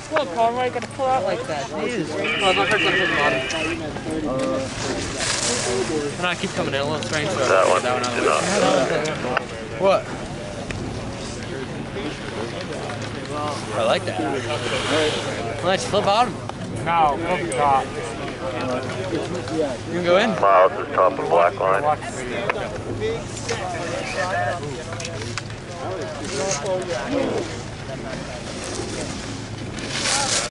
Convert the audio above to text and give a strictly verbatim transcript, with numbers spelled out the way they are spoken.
Come on, Conroy, you gotta pull out like that. Jeez. Oh, don't hurt the bottom. Can I keep coming in a little strange? So That one. That one out of the way. What? I like that. Nice, flip bottom. No, flip top. You can go in. Miles is top of black line.